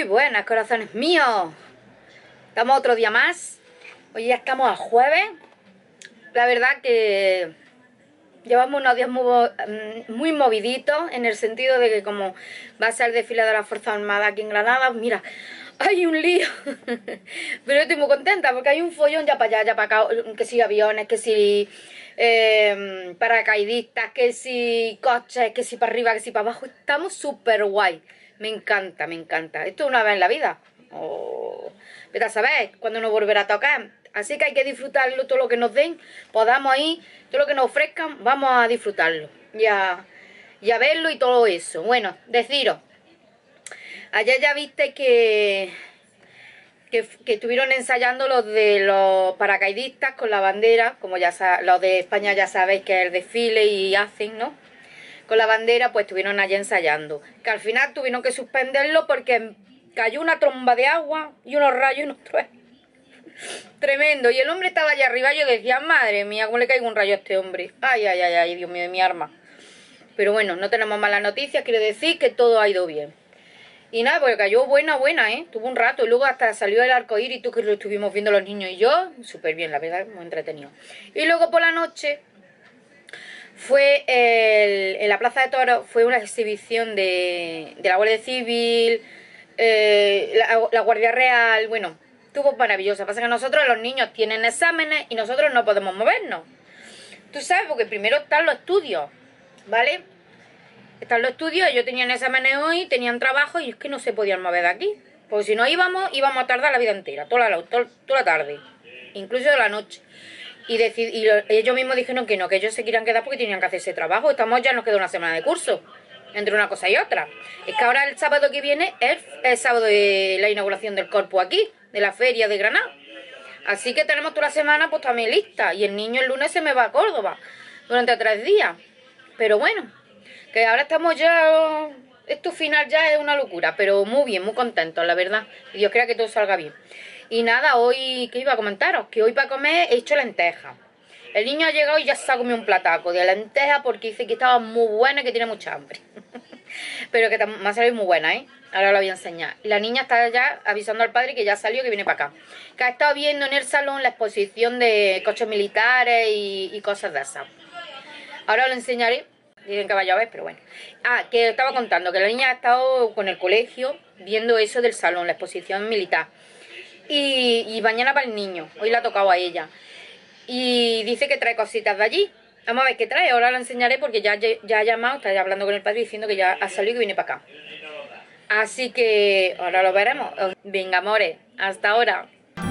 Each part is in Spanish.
buenas, corazones míos. Estamos otro día más. Hoy ya estamos a jueves. La verdad que llevamos unos días muy moviditos, en el sentido de que como va a ser el desfile de las Fuerzas Armadas aquí en Granada, mira, hay un lío. Pero yo estoy muy contenta porque hay un follón ya para allá, ya para acá, que si aviones, que si paracaidistas, que si coches, que si para arriba, que si para abajo. Estamos súper guay. Me encanta, me encanta. Esto es una vez en la vida. Vete a saber cuándo nos volverá a tocar. Así que hay que disfrutarlo, todo lo que nos den, podamos ir, todo lo que nos ofrezcan, vamos a disfrutarlo. Y a verlo y todo eso. Bueno, deciros, ayer ya viste que estuvieron ensayando los de los paracaidistas con la bandera, como ya los de España ya sabéis que es el desfile y hacen, ¿no? Con la bandera, pues estuvieron allí ensayando. Que al final tuvieron que suspenderlo porque cayó una tromba de agua y unos rayos y unos truenos. Tremendo. Y el hombre estaba allá arriba y yo decía, madre mía, ¿cómo le caigo un rayo a este hombre? Ay, ay, ay, ay, Dios mío, de mi arma. Pero bueno, no tenemos malas noticias, quiere decir que todo ha ido bien. Y nada, porque cayó buena, ¿eh? Tuvo un rato y luego hasta salió el arcoíris, tú que lo estuvimos viendo los niños y yo. Súper bien, la verdad, muy entretenido. Y luego por la noche fue en la Plaza de Toros, fue una exhibición de la Guardia Civil, la Guardia Real, bueno, estuvo maravillosa. Pasa que nosotros, los niños, tienen exámenes y nosotros no podemos movernos. Tú sabes, porque primero están los estudios, ¿vale? Están los estudios, ellos tenían exámenes hoy, tenían trabajo y es que no se podían mover de aquí. Porque si no íbamos a tardar la vida entera, toda la tarde, incluso de la noche. Y ellos mismos dijeron que no, que ellos se querían quedar porque tenían que hacer ese trabajo. Ya nos queda una semana de curso, entre una cosa y otra. Es que ahora el sábado que viene es el sábado de la inauguración del Corpus aquí, de la feria de Granada. Así que tenemos toda la semana pues también lista. Y el niño el lunes se me va a Córdoba durante 3 días. Pero bueno, que ahora estamos ya... Esto final ya es una locura, pero muy bien, muy contentos, la verdad. Y Dios quiera que todo salga bien. Y nada, hoy, ¿qué iba a comentaros? Que hoy para comer he hecho lentejas. El niño ha llegado y ya se ha comido un plataco de lentejas porque dice que estaba muy buena y que tiene mucha hambre. Pero que me ha salido muy buena, ¿eh? Ahora la voy a enseñar. Y la niña está ya avisando al padre que ya salió, que viene para acá. Que ha estado viendo en el salón la exposición de coches militares y cosas de esas. Ahora lo enseñaré. Dicen que vaya a ver, pero bueno. Que estaba contando que la niña ha estado con el colegio viendo eso del salón, la exposición militar. Y mañana para el niño. Hoy le ha tocado a ella. Y dice que trae cositas de allí. Vamos a ver qué trae. Ahora la enseñaré porque ya ha llamado, está hablando con el padre diciendo que ya ha salido y que viene para acá. Así que ahora lo veremos. Venga, amores. Hasta ahora.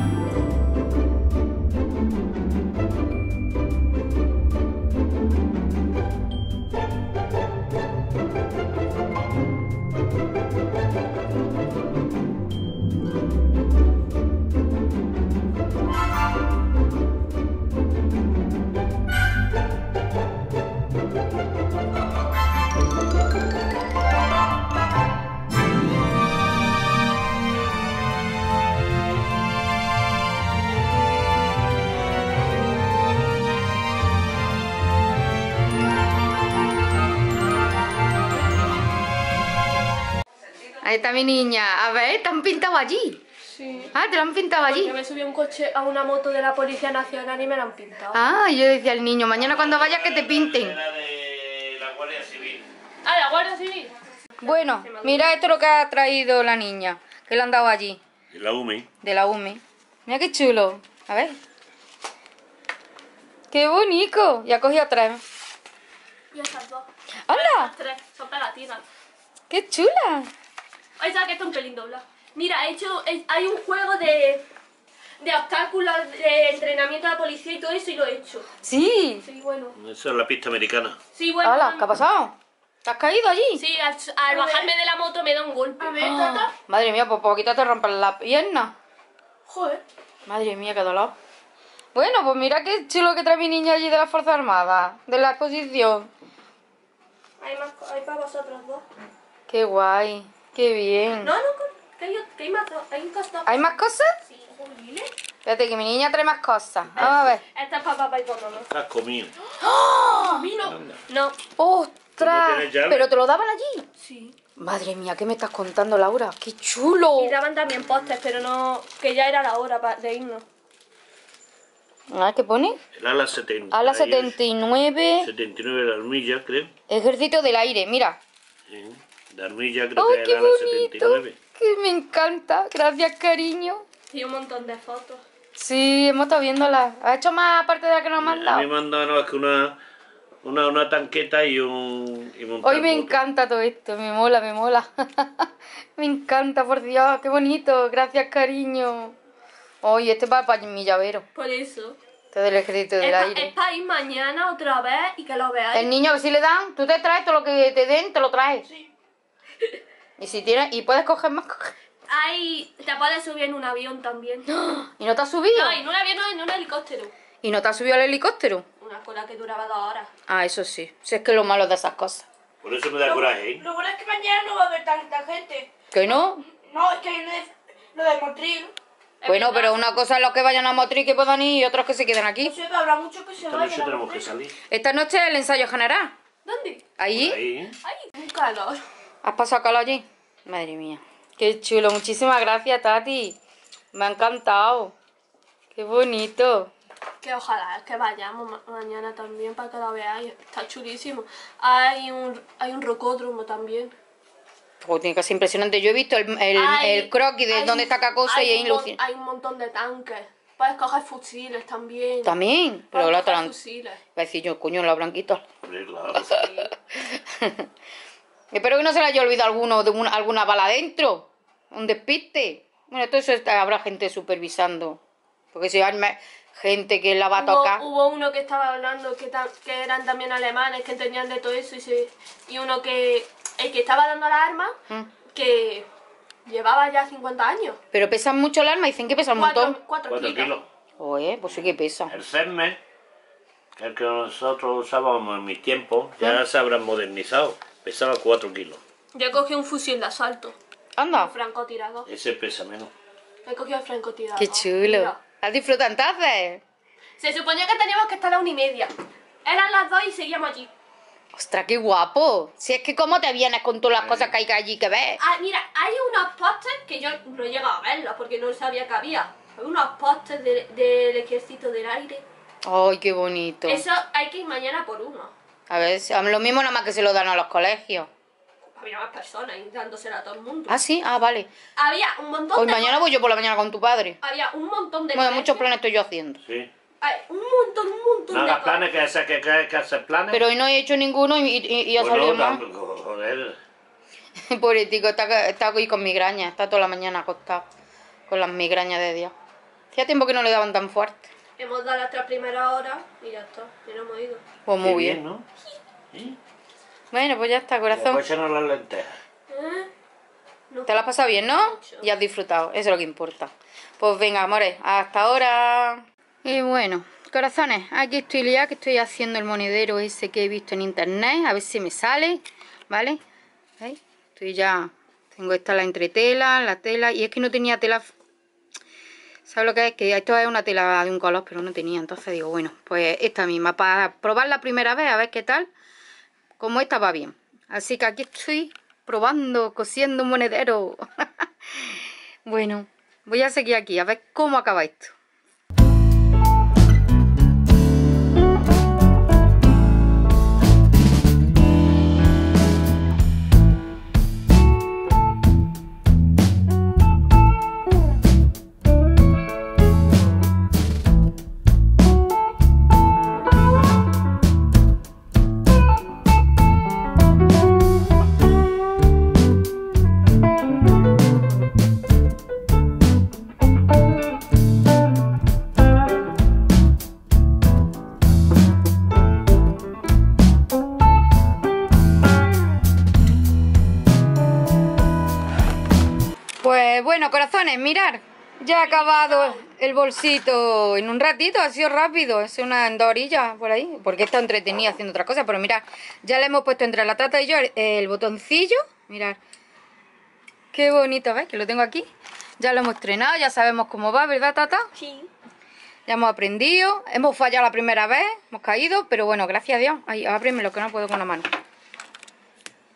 Ahí está mi niña. A ver, ¿te han pintado allí? Sí. ¿Te lo han pintado allí? Yo me subí a una moto de la Policía Nacional y me la han pintado. Yo decía al niño, mañana cuando vayas que te pinten. La de la Guardia Civil. ¿La Guardia Civil? Bueno, mira esto lo que ha traído la niña, que le han dado allí. De la UMI. De la UMI. Mira qué chulo. A ver. ¡Qué bonito! Y ha cogido 3. Y esas 2. ¡Hala! Las 3 son pegatinas. ¡Qué chula! Esa que está un pelín doblada. Mira, hay un juego de obstáculos, de entrenamiento de la policía y todo eso y lo he hecho. Sí. Sí, bueno. Esa es la pista americana. Sí, bueno. ¡Hala! ¿Qué ha pasado? ¿Te has caído allí? Sí, al bajarme de la moto me da un golpe. A ver, tata. Madre mía, por poquito te rompen la pierna. Joder. Madre mía, qué dolor. Bueno, pues mira qué chulo que trae mi niña allí de las Fuerzas Armadas, de la exposición. Hay para vosotros 2. Qué guay, qué bien. No, que hay más, hay un costado. ¿Hay más cosas? Sí, joder. Espérate, que mi niña trae más cosas. Vamos a ver. Esta es para papá y para mamá. Estás comido. A mí no. Anda. No. ¡Ostras! ¿No tienes llave? ¿Pero te lo daban allí? Sí. Madre mía, ¿qué me estás contando, Laura? ¡Qué chulo! Y daban también postres, pero no... Que ya era la hora de irnos. A ver, ¿qué pone? El ala 70. Ala 79, 79 de armilla, creo. Ejército del Aire, mira. Sí. De armilla creo ¡Ay, que es qué el ala bonito! 79. Que me encanta. Gracias, cariño. Y un montón de fotos. Sí, hemos estado viéndola. ¿Has hecho más aparte de la que nos han A mí mandado? me han dado no, es que una tanqueta y un Hoy me bote. encanta todo esto, me mola, me mola. Me encanta, por Dios, qué bonito. Gracias, cariño. Oye, este va para mi llavero. Por eso. Este del Ejército del Es Aire. para ir mañana otra vez y que lo veáis. El niño que si le dan, tú te traes todo lo que te den, te lo traes. Sí. Y si tienes, y puedes coger más, coger. Te puedes subir en un avión también. ¿Y no te has subido? No, en un avión no, en un helicóptero. ¿Y no te has subido al helicóptero? Una cola que duraba 2 horas. Ah, eso sí. Si es que lo malo de esas cosas. Por eso me da coraje, ¿eh? Lo bueno es que mañana no va a haber tanta gente. ¿Que no? No, es que hay lo de Motril. Bueno, pero una cosa es los que vayan a Motril que puedan ir y otros que se queden aquí. No sé, pero habrá muchos que se Esta vayan. noche a tenemos que Motril. salir. Esta noche es el ensayo general. ¿Dónde? ¿Allí? Por ahí, ¿eh? Ay, un calor. ¿Has pasado calor allí? Madre mía. Qué chulo. Muchísimas gracias, Tati. Me ha encantado. Qué bonito. Que ojalá que vayamos mañana también para que lo veáis. Está chulísimo. Hay un rocódromo también. Pues tiene que ser impresionante. Yo he visto el croquis de donde está cada cosa y es ilusionante. Hay un montón de tanques. Puedes coger fusiles también. También. Pero Puedes la coger otra... Va fusiles. a decir yo, coño, la blanquita. Hombre, claro. Espero que no se le haya olvidado alguna bala dentro. Un despiste. Bueno, todo eso habrá gente supervisando. Porque si hay gente que la va a tocar. Hubo uno que estaba hablando que eran también alemanes, que entendían de todo eso. Y uno que... El que estaba dando las armas, que llevaba ya 50 años. Pero pesan mucho el arma, dicen que pesan un montón. 4 4 kilos. kilos. Oye, pues sí que pesa. El CERME, que es el que nosotros usábamos en mis tiempos, ya se habrán modernizado. Pesaba 4 kilos. Yo cogí un fusil de asalto. Anda. Un francotirador. Ese pesa menos. He cogido el francotirador. Qué chulo. Mira. ¿Has disfrutado entonces? Se suponía que teníamos que estar a la 1:30. Eran las 2 y seguíamos allí. Ostras, qué guapo. Si es que cómo te vienes con todas las cosas que hay allí que ves. Ah, mira, hay unos pósters que yo no he llegado a verlos porque no sabía que había. Hay unos pósters del Ejército del Aire. Ay, qué bonito. Eso hay que ir mañana por uno. A ver, lo mismo nada más que se lo dan a los colegios. Había más personas y dándosela a todo el mundo. Ah, sí, vale. Había un montón Hoy de... mañana voy yo por la mañana con tu padre. Había un montón de... Bueno, colegios. muchos planes estoy yo haciendo. Sí. Hay un montón No de... hagas planes, que hacer planes. Pero hoy no he hecho ninguno y ha Bueno, salido mal. tampoco, joder. Pobretico, está hoy con migraña. Está toda la mañana acostado. Con las migrañas de Dios. Hacía tiempo que no le daban tan fuerte. Hemos dado las 3 primeras horas y ya está. Ya no hemos ido. Pues muy Qué bien. ¿no? Sí. Bueno, pues ya está, corazón. Después echarnos las lentejas. ¿Eh? No. Te lo has pasado bien, ¿no? Mucho. Y has disfrutado, eso es lo que importa. Pues venga, amores, hasta ahora. Y bueno, corazones, aquí estoy ya, que estoy haciendo el monedero ese que he visto en internet, a ver si me sale, ¿vale? ¿Veis? Estoy ya, tengo esta la entretela, la tela, y es que no tenía tela. ¿Sabes lo que es? Que esto es una tela de un color, pero no tenía, entonces digo, bueno, pues esta misma, para probar la primera vez, a ver qué tal, como esta va bien. Así que aquí estoy probando, cosiendo un monedero. Bueno, voy a seguir aquí, a ver cómo acaba esto. Pues bueno, corazones, mirar, ya ha acabado el bolsito en un ratito, ha sido rápido, es una en 2 orillas por ahí, porque está entretenida haciendo otras cosas, pero mirad, ya le hemos puesto entre la Tata y yo el botoncillo, mirad, qué bonito, ¿ves? Que lo tengo aquí, ya lo hemos estrenado, ya sabemos cómo va, ¿verdad, Tata? Sí. Ya hemos aprendido, hemos fallado la primera vez, hemos caído, pero bueno, gracias a Dios, ay, ábreme lo que no puedo con la mano.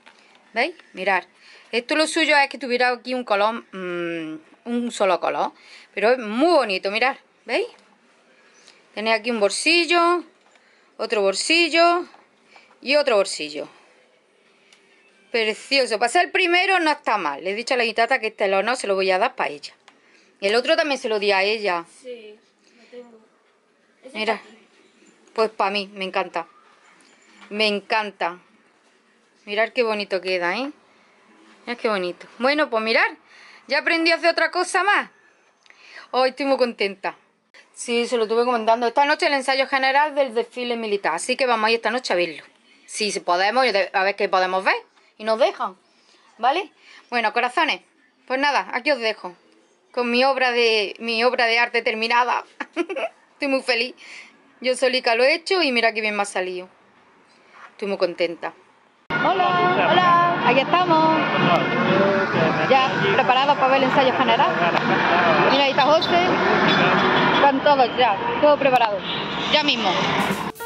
¿Veis? Mirad. Esto lo suyo es que tuviera aquí un color, un solo color. Pero es muy bonito, mirad. ¿Veis? Tenéis aquí un bolsillo, otro bolsillo y otro bolsillo. Precioso. Para ser el primero no está mal. Le he dicho a la guitata que este no se lo voy a dar para ella. Y el otro también se lo di a ella. Sí, lo tengo. Mira. Pues para mí, me encanta. Me encanta. Mirad qué bonito queda, ¿eh? Mirad qué bonito. Bueno, pues mirad. Ya aprendí a hacer otra cosa más. Hoy estoy muy contenta. Sí, se lo estuve comentando. Esta noche el ensayo general del desfile militar. Así que vamos a ir esta noche a verlo. Sí, si podemos, a ver qué podemos ver. Y nos dejan. ¿Vale? Bueno, corazones. Pues nada, aquí os dejo. Con mi obra de arte terminada. Estoy muy feliz. Yo solica lo he hecho y mira qué bien me ha salido. Estoy muy contenta. Hola, hola, aquí estamos. Ya preparados para ver el ensayo general. Mira, ahí está José. Están todos ya, todo preparado. Ya mismo.